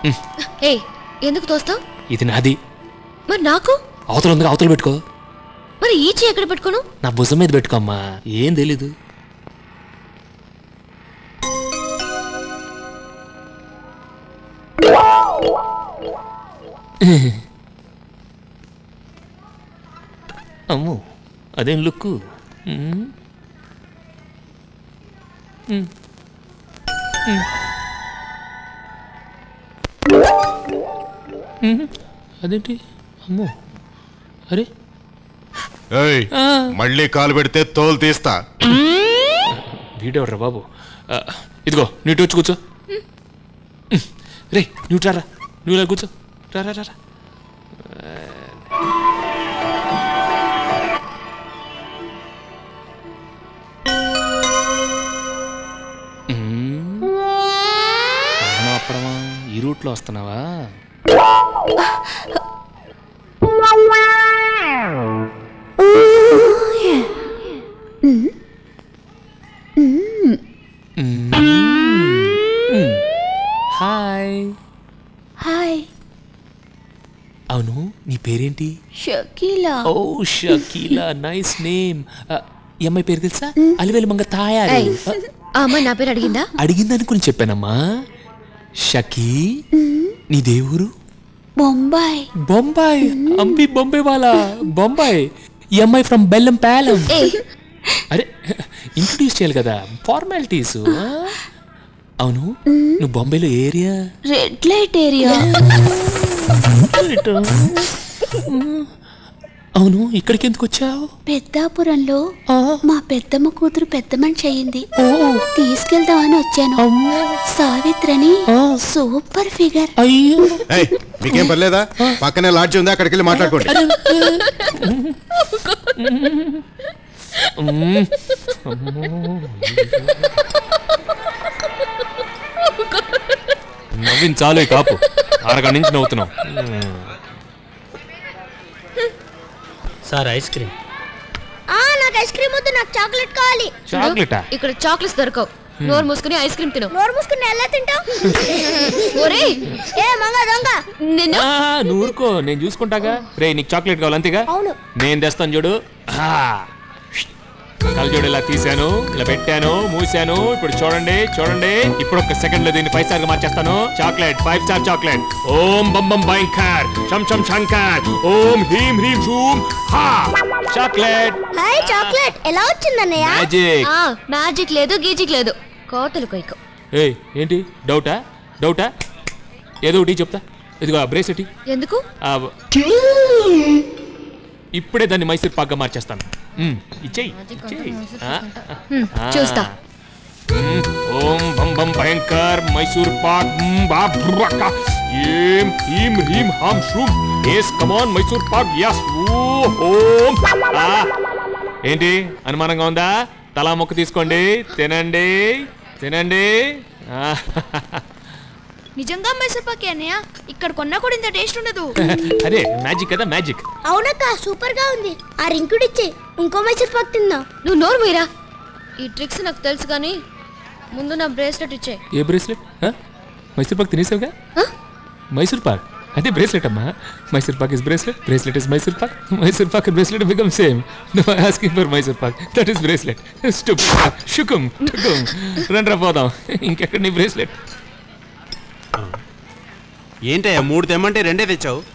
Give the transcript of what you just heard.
ఏ ఎందుకు తోస్తావు? ఇది నాది. మరి నాకు? అవతల ఉంది, అవతల పెట్టుకో. మరి ఈ చెయ్యి ఎక్కడ పెట్టుకోను? నా భుజం మీద పెట్టుకోమ్మా. ఏం తెలీదు. అమ్మో అదేం లుక్కు. అదేంటి? అమ్మో అరే మళ్ళీ కాలు పెడితే తోలు తీస్తా. వీడెవర్రా బాబు? ఇదిగో నీటు వచ్చి కూర్చో. రే నువ్వు రారా, నువ్వు ఇలా కూర్చో. రారా రారా. అప్పుడమా ఈ రూట్లో వస్తున్నావా? Hi hi. అవును నీ పేరేంటి? షకీలా. ఓ షకీలా, నైస్ నేమ్. ఈ అమ్మాయి పేరు తెలుసా? అలివేలు మంగ తాయారు. ఆ అమ్మాయి నా పేరు అడిగిందా? అడిగిందనుకుని చెప్పానమ్మా. షకీ నీ దేవురు? బొంబాయి. బొంబాయి అంపి బొంబాయి వాళ్ళ బొంబాయి. ఈ అమ్మాయి ఫ్రమ్ బెల్లం ప్యాలం. అరే ఇంట్రొడ్యూస్ చేయాలి కదా, ఫార్మాలిటీస్. అవును నువ్వు బొంబాయిలో ఏరియా? Red light area. అవును ఇక్కడికి ఎందుకు వచ్చావు? పెద్దాపురంలో మా పెద్దమ్మ కూతురు పెద్ద మనిషి అయ్యింది, తీసుకెళ్దామని వచ్చాను. సావిత్రని సూపర్ ఫిగర్. అయ్యో మీకేం పర్లేదా? పక్కనే లాడ్జి ఉంది, అక్కడికి వెళ్ళి మాట్లాడుకోండి. నవ్వించాలే కాపు, అరగంట నుంచి నవ్వుతున్నావు. Sir ice cream. నాకు ఐస్ క్రీమ్ వద్దు, నాకు చాక్లెట్ కావాలి. చాక్లెటా? ఇక్కడ చాక్లెట్స్ దొరకవు. నోరు మూసుకుని ఐస్ క్రీమ్ తిను. నోరు మూసుకుని ఎలా తింటావు? ఒరేయ్ ఏ మంగ దొంగ, నిన్ను. నువ్వు ఊరుకో, నేను చూసుకుంటాగా. రే నీకు చాక్లెట్ కావాలి అంతేగా? అవును. నేను తెస్తాను చూడు. కళ్ళజోడు ఇలా తీసాను, ఇలా పెట్టాను, మూసాను. ఇప్పుడు చూడండి చూడండి, ఇప్పుడు ఒక సెకండ్ లో దీన్ని 5 స్టార్ గా మార్చేస్తాను. Chocolate 5 star chocolate. ఓం బం బం భయంకర్ శం శం శంకర్ ఓం హ్రీం హ్రీం షూం హా. చాక్లెట్. హాయ్ చాక్లెట్ ఎలా వచ్చిందన్నయ్య? మ్యాజిక్. మ్యాజిక్ లేదు గీజిక్ లేదు, కోతలు కొయ్యకు. ఏయ్ ఏంటి డౌటా? డౌటా? ఏదో ఒకటి చెప్తా. ఇదిగో బ్రేస్లెట్. ఎందుకు? ఇప్పుడే దాన్ని మైసూర్ పాక్గా మార్చేస్తాను. ఇచ్చేయి. చూస్తా. ఓం బం బం భయంకర్ మైసూర్ పాక్ ఏం హీం హ్రీం హాం షూం. yes come on Mysore Pak. yes ఓం. ఏంటి అనుమానంగా ఉందా? తలా మొక్క తీసుకోండి, తినండి తినండి. నిజంగా మైసూర్ పాక్ అన్నయ్య, ఇక్కడ కొన్నా కూడా ఇంత టేస్ట్ ఉండదు. అదే మ్యాజిక్ కదా, మ్యాజిక్. అవునక్క సూపర్ గా ఉంది. ఆ రింకుడు ఇచ్చే ఇంకో మైసూర్ పాక్ తిందాం. నువ్వు నోరు మీరా. ఈ ట్రిక్స్ నాకు తెలుసు కానీ ముందు నా బ్రేస్లెట్ ఇచ్చే. ఏ బ్రేస్లెట్? మైసూర్ పాక్ తినేసావుగా. మైసూర్ పాక్ అదే బ్రేస్లెట్ అమ్మా. Mysore pak is bracelet, bracelet is Mysore pak, Mysore pak and bracelet become same. No asking for Mysore pak, that is bracelet. Stupid. షుకుం టుకుం. రండ్రా పోదాం. ఇంకెక్కడ నీ బ్రేస్లెట్? ఏంటయ్యా 3 తెమ్మంటే 2 తెచ్చావు?